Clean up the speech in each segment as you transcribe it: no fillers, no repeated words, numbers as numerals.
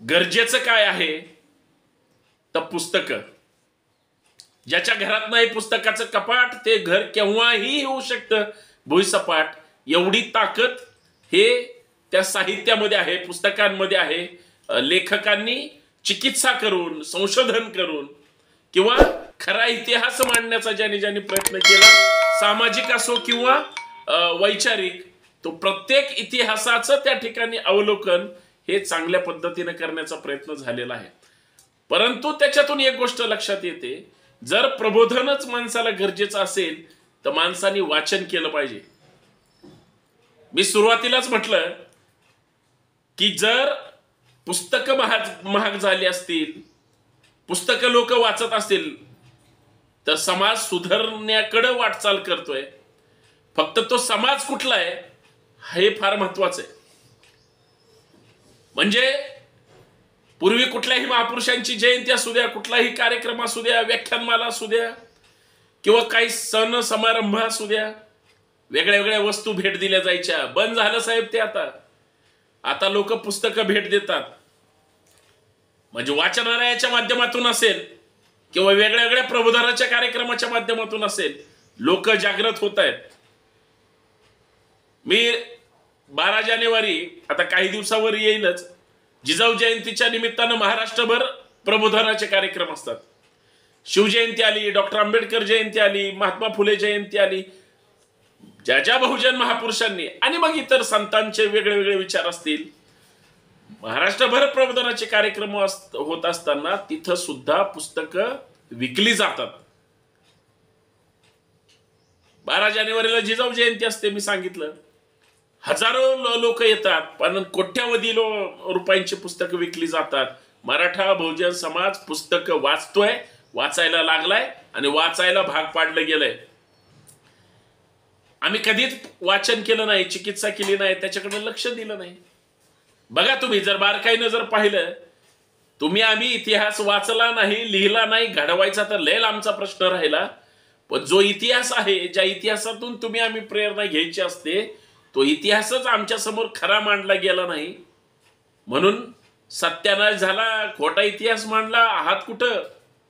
गरजेचं काय आहे तर पुस्तकं. ज्याच्या घरात नाही पुस्तकाचं कपाट ते घर केव्हाही होऊ शकतं भुईसपाट. एवढी ताकद हे त्या साहित्यामध्ये आहे, पुस्तकांमध्ये आहे. लेखकांनी चिकित्सा करून, संशोधन करून किंवा खरा इतिहास मांडण्याचा ज्यांनी प्रयत्न केला, सामाजिक असो किंवा वैचारिक, तो प्रत्येक इतिहासाचं त्या ठिकाणी अवलोकन हे चांगल्या पद्धतीने करण्याचा प्रयत्न झालेला आहे. परंतु त्याच्यातून एक गोष्ट लक्षात येते, जर प्रबोधनच माणसाला गरजेचं असेल तर माणसाने वाचन केलं पाहिजे. मी सुरुवातीलाच म्हटलं की जर पुस्तकं महाग झाली असतील, पुस्तकं लोक वाचत असतील तर समाज सुधारण्याकडे वाटचाल करतोय. फक्त तो समाज कुठला आहे हे फार महत्वाचं आहे. म्हणजे पूर्वी कुठल्याही महापुरुषांची जयंती असू द्या, कुठलाही कार्यक्रम असू द्या, व्याख्यानमाला असू द्या किंवा काही सण समारंभ असू द्या, वेगळ्या वेगळ्या वस्तू भेट दिल्या जायच्या. बंद झालं साहेब ते. आता लोक पुस्तकं भेट देतात. म्हणजे वाचनालयाच्या माध्यमातून असेल किंवा वेगळ्या वेगळ्या प्रबोधनाच्या कार्यक्रमाच्या माध्यमातून असेल, लोक जागृत होत आहेत. मी 12 जानेवारी आता काही दिवसावर येईलच, जिजाऊ जयंतीच्या निमित्तानं महाराष्ट्रभर प्रबोधनाचे कार्यक्रम असतात. शिवजयंती आली, डॉक्टर आंबेडकर जयंती आली, महात्मा फुले जयंती आली. ज्या बहुजन महापुरुषांनी आणि मग इतर संतांचे वेगळे वेगळे विचार असतील, महाराष्ट्रभर प्रबोधनाचे कार्यक्रम होत असताना तिथं सुद्धा पुस्तकं विकली जातात. 12 जानेवारीला जिजाऊ जयंती असते, मी सांगितलं. हजारो लोक येतात, पण कोट्यावधी रुपयांची पुस्तकं विकली जातात. मराठा बहुजन समाज पुस्तकं वाचतोय, वाचायला लागलाय आणि वाचायला भाग पाडलं गेलंय. आम्ही कधीच वाचन केलं नाही, चिकित्सा केली नाही, त्याच्याकडे लक्ष दिलं नाही. बघा तुम्ही जर बारकाईनं जर पाहिलं, आम्ही इतिहास वाचला नाही, लिहिला नाही, घडवायचा तर लय लांबचा प्रश्न राहिला. पण जो इतिहास आहे, ज्या इतिहासातून आम्ही प्रेरणा घ्यायची असते, तो इतिहासच आमच्या समोर खरा मांडला गेला नाही. म्हणून सत्यानाश झाला, खोटा इतिहास मांडला. आहात कुठं?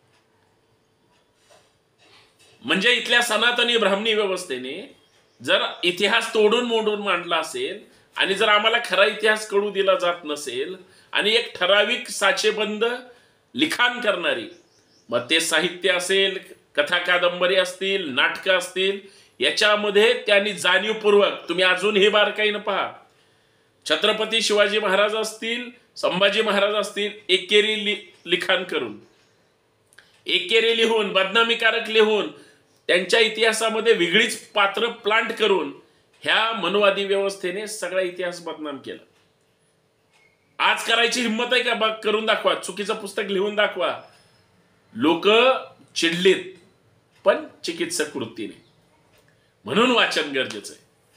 म्हणजे इथल्या सनातनी ब्राह्मणी व्यवस्थेने जर इतिहास तोडून मोडून मांडला असेल आणि जर आम्हाला खरा इतिहास कळू दिला जात नसेल आणि एक ठराविक साचेबंद लिखाण करणारी, मग ते साहित्य असेल, कथा कादंबरी असतील, नाटकं असतील, याच्यामध्ये त्यांनी जाणीवपूर्वक, तुम्ही अजून हे बारकाईनं पहा, छत्रपती शिवाजी महाराज असतील, संभाजी महाराज असतील, एकेरी लिखाण करून, एकेरी लिहून, बदनामीकारक लिहून, त्यांच्या इतिहासामध्ये वेगळीच पात्र प्लांट करून ह्या मनोवादी व्यवस्थेने सगळा इतिहास बदनाम केला. आज करायची हिंमत आहे का? बघ, करून दाखवा, चुकीचं पुस्तक लिहून दाखवा. लोक चिडलीत, पण चिकित्सक वृत्तीने. म्हणून वाचन गरजेचं आहे.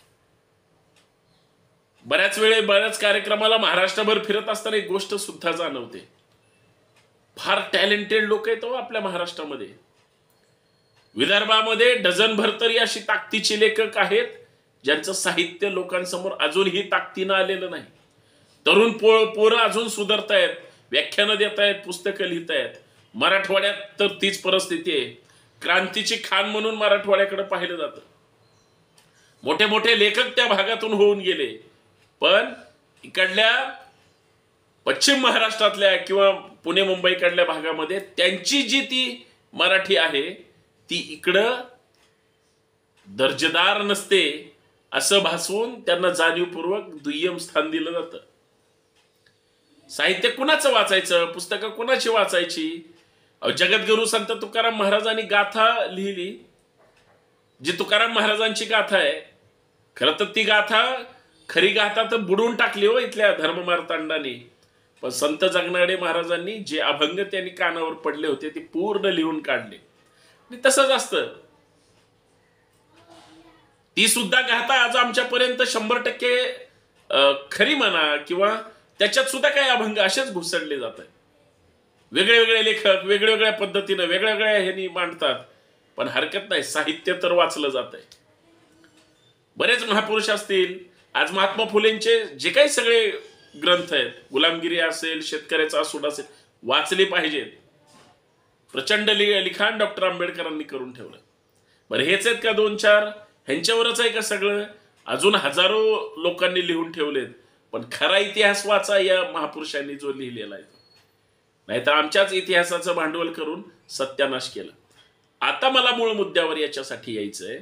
बऱ्याच कार्यक्रमाला महाराष्ट्रभर फिरत असताना एक गोष्ट सुद्धा जाणवते, फार टॅलेंटेड लोक आहेत आपल्या महाराष्ट्रामध्ये. विदर्भामध्ये डझनभर तरी अशी ताकदीचे लेखक आहेत ज्यांचं साहित्य लोकांसमोर अजूनही ताकदीनं आलेलं नाही. तरुण पोरं अजून सुधारतायत, व्याख्यानं देत आहेत, पुस्तकं लिहित आहेत. मराठवाड्यात तर तीच परिस्थिती आहे. क्रांतीची खान म्हणून मराठवाड्याकडे पाहिलं जातं. मोठे मोठे लेखक त्या भागातून होऊन गेले, पण इकडल्या पश्चिम महाराष्ट्रातल्या किंवा पुणे मुंबईकडल्या भागामध्ये त्यांची जी ती मराठी आहे ती इकडं दर्जेदार नसते असं भासवून त्यांना जाणीवपूर्वक दुय्यम स्थान दिलं जातं. साहित्य कुणाचं वाचायचं, पुस्तकं कुणाची वाचायची? जगद्गुरु संत तुकाराम महाराजांनी गाथा लिहिली, जी तुकाराम महाराजांची गाथा आहे. खरं तर ती गाथा, खरी गाथा तर बुडवून टाकली हो इथल्या धर्ममार्तांडाने. पण संत जगनाडे महाराजांनी जे अभंग त्यांनी कानावर पडले होते ते पूर्ण लिहून काढले. तसंच असतं. ती सुद्धा गाथा आज आमच्यापर्यंत 100% खरी म्हणा किंवा त्याच्यात सुद्धा काही अभंग असेच घुसडले जातात. वेगळे वेगळे लेखक वेगवेगळ्या पद्धतीनं वेगवेगळ्या ह्यांनी मांडतात, पण हरकत नाही, साहित्य तर वाचलं जात आहे. बरेच महापुरुष असतील, आज महात्मा फुलेंचे जे काही सगळे ग्रंथ आहेत, गुलामगिरी असेल, शेतकऱ्याचा असूड असेल, वाचले पाहिजेत. प्रचंड लिखाण डॉक्टर आंबेडकरांनी करून ठेवलं. बरं हेच आहेत का 2-4? ह्यांच्यावरच आहे का सगळं? अजून हजारो लोकांनी लिहून ठेवलेत. पण खरा इतिहास वाचा या महापुरुषांनी जो लिहिलेला आहे. नाहीतर आमच्याच इतिहासाचं भांडवल करून सत्यानाश केलं. आता मला मूळ मुद्द्यावर याच्यासाठी यायचंय.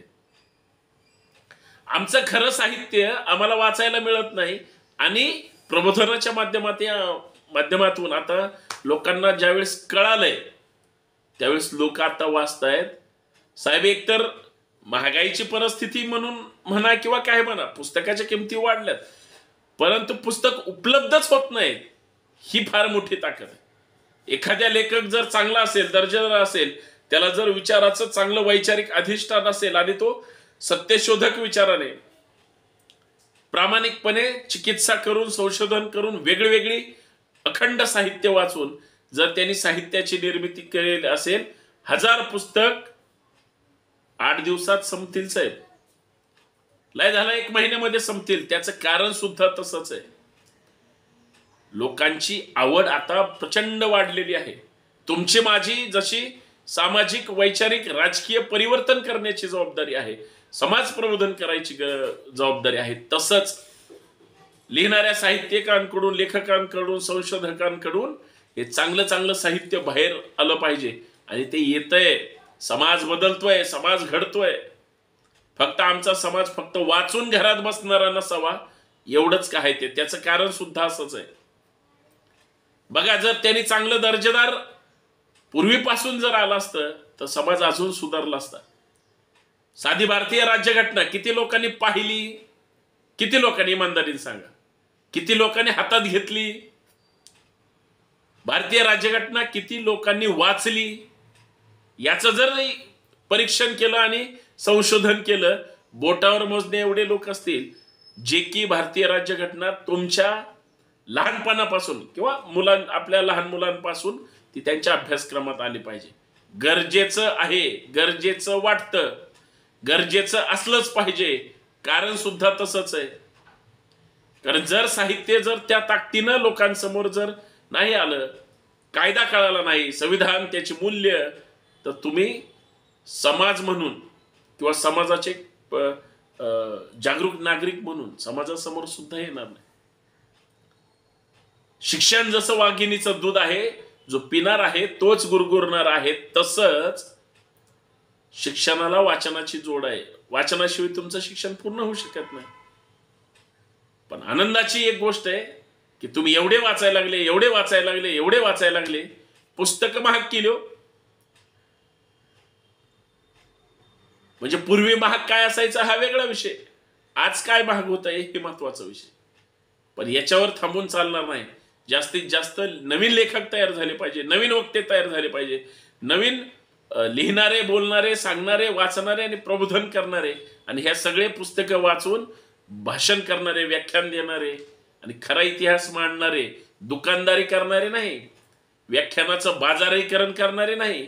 आमचं खरं साहित्य आम्हाला वाचायला मिळत नाही आणि प्रबोधनाच्या माध्यमातून आता लोकांना ज्यावेळेस कळालंय त्यावेळेस लोक आता वाचतायत. साहेब एकतर महागाईची परिस्थिती म्हणून म्हणा किंवा काय म्हणा, पुस्तकाच्या किमती वाढल्यात, परंतु पुस्तक उपलब्धच होत नाहीत. ही फार मोठी ताकद आहे. एखाद्या लेखक जर चांगला असेल, दर्जेदार असेल, त्याला जर विचाराचं चांगलं वैचारिक अधिष्ठान असेल आणि तो सत्यशोधक विचाराने प्रामाणिकपणे चिकित्सा करून, संशोधन करून, वेगळी अखंड साहित्य वाचून जर त्यांनी साहित्याची निर्मिती केलेली असेल, 1000 पुस्तक 8 दिवसात संपतील साहेब. लय झाला 1 महिन्यामध्ये संपतील. त्याचं कारण सुद्धा तसंच आहे. लोकांची आवड आता प्रचंड वाढलेली आहे. तुमची माझी जशी सामाजिक, वैचारिक, राजकीय परिवर्तन करण्याची जबाबदारी आहे, समाज प्रबोधन करायची जबाबदारी आहे, तसंच लिहिणाऱ्या साहित्यिकांकडून, लेखकांकडून, संशोधकांकडून हे चांगलं साहित्य बाहेर आलं पाहिजे. आणि ते येतंय. समाज बदलतोय, समाज घडतोय. फक्त आमचा समाज फक्त वाचून घरात बसणारा नसावा एवढंच काय ते. त्याचं कारण सुद्धा असंच आहे. बघा, जर त्यांनी चांगलं दर्जेदार पूर्वीपासून जर आलं असतं तर समाज अजून सुधारला असता. साधी भारतीय राज्यघटना किती लोकांनी पाहिली? किती लोकांनी, इमानदारीने सांगा, किती लोकांनी हातात घेतली? भारतीय राज्यघटना किती लोकांनी वाचली? याचं जर परीक्षण केलं आणि संशोधन केलं, बोटावर मोजणे एवढे लोक असतील जे की भारतीय राज्यघटना तुमच्या लहानपणापासून किंवा आपल्या लहान मुलांपासून ती त्यांच्या अभ्यासक्रमात आली पाहिजे. गरजेचं आहे, गरजेचं वाटतं, गरजेचं असलंच पाहिजे. कारण सुद्धा तसंच आहे. कारण जर साहित्य जर त्या ताकदीनं लोकांसमोर जर नाही आलं, कायदा कळाला नाही, संविधान, त्याची मूल्य, तर तुम्ही समाज म्हणून किंवा समाजाचे जागरूक नागरिक म्हणून समाजासमोर सुद्धा येणार नाही. शिक्षण जसं वाघिणीचं दूध आहे, जो पिणार आहे तोच गुरगुरणार आहे, तसंच शिक्षणाला वाचनाची जोड आहे. वाचनाशिवाय तुमचं शिक्षण पूर्ण होऊ शकत नाही. पण आनंदाची एक गोष्ट आहे की तुम्ही एवढे वाचायला लागले, पुस्तकं महाग केली हो. म्हणजे पूर्वी महाग काय असायचा हा वेगळा विषय, आज काय महाग होत आहे हे महत्वाचा विषय. पण याच्यावर थांबून चालणार नाही. जास्तीत जास्त नवीन लेखक तयार झाले पाहिजे, नवीन वक्ते तयार झाले पाहिजे, नवीन लिहिणारे, बोलणारे, सांगणारे, वाचणारे आणि प्रबोधन करणारे, आणि ह्या सगळे पुस्तकं वाचून भाषण करणारे, व्याख्यान देणारे आणि खरा इतिहास मांडणारे, दुकानदारी करणारे नाही, व्याख्यानाचं बाजारीकरण करणारे नाही,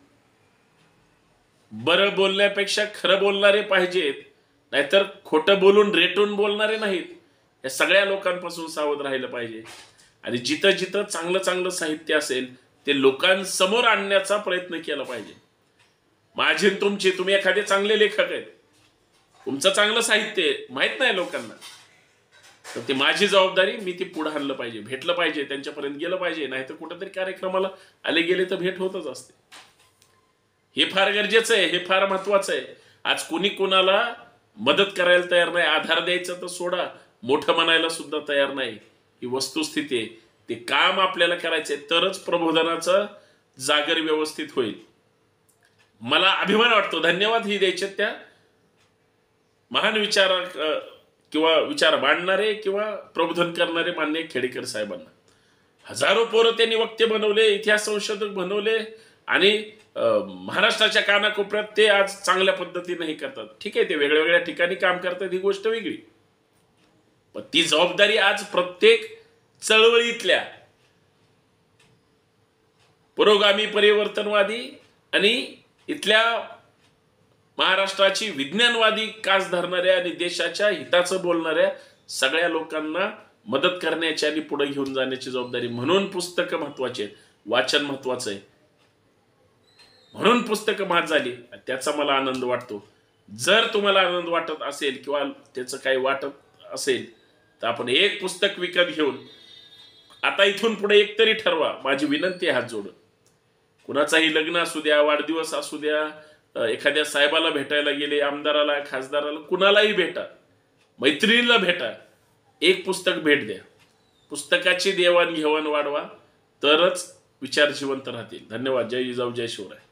बरं बोलण्यापेक्षा खरं बोलणारे पाहिजेत, नाहीतर खोटं बोलून रेटून बोलणारे नाहीत. या सगळ्या लोकांपासून सावध राहिलं पाहिजे. आणि जिथं जिथं चांगलं साहित्य असेल ते लोकांसमोर आणण्याचा प्रयत्न केला पाहिजे. माझी तुम्ही एखादे चांगले लेखक आहेत, तुमचं चांगलं साहित्य माहित नाही लोकांना, तर ते माझी जबाबदारी, मी ती पुढे आणलं पाहिजे, भेटलं पाहिजे, त्यांच्यापर्यंत गेलं पाहिजे. नाहीतर कुठेतरी कार्यक्रमाला आले गेले तर भेट होतच असते. हे फार गरजेचं आहे, हे फार महत्वाचं आहे. आज कुणी कोणाला मदत करायला तयार नाही, आधार द्यायचं तर सोडा, मोठं म्हणायला सुद्धा तयार नाही. ही वस्तुस्थिती आहे. ते काम आपल्याला करायचंय तरच प्रबोधनाचं जागर व्यवस्थित होईल. मला अभिमान वाटतो, धन्यवाद ही द्यायचे त्या महान विचार मांडणारे किंवा प्रबोधन करणारे मान्य खेडेकर साहेबांना. हजारो पोरं त्यांनी वक्ते बनवले, इतिहास संशोधक बनवले आणि महाराष्ट्राच्या कानाकोपऱ्यात ते आज चांगल्या पद्धतीने हे करतात. ठीक आहे, ते वेगळ्या ठिकाणी काम करतात, ही गोष्ट वेगळी. पण ती जबाबदारी आज प्रत्येक चळवळीतल्या पुरोगामी, परिवर्तनवादी आणि इथल्या महाराष्ट्राची विज्ञानवादी कास धरणाऱ्या आणि देशाच्या हिताचं बोलणाऱ्या सगळ्या लोकांना मदत करण्याची आणि पुढे घेऊन जाण्याची जबाबदारी. म्हणून पुस्तकं महत्वाची आहेत, वाचन महत्वाचं आहे. म्हणून पुस्तकं महाग झाली, त्याचा मला आनंद वाटतो. जर तुम्हाला आनंद वाटत असेल किंवा त्याचं काही वाटत असेल तर आपण एक पुस्तक विकत घेऊन आता इथून पुढे एक तरी ठरवा. माझी विनंती आहे हात जोडून. कुणाचाही लग्न असू द्या, वाढदिवस असू द्या, एखाद्या साहेबाला भेटायला गेले, आमदाराला, खासदाराला, कुणालाही भेटा, मैत्रिणीला भेटा, एक पुस्तक भेट द्या. पुस्तकाची देवाणघेवाण वाढवा, तरच विचार जिवंत राहतील. धन्यवाद. जय जिजाऊ, जय शिवराय.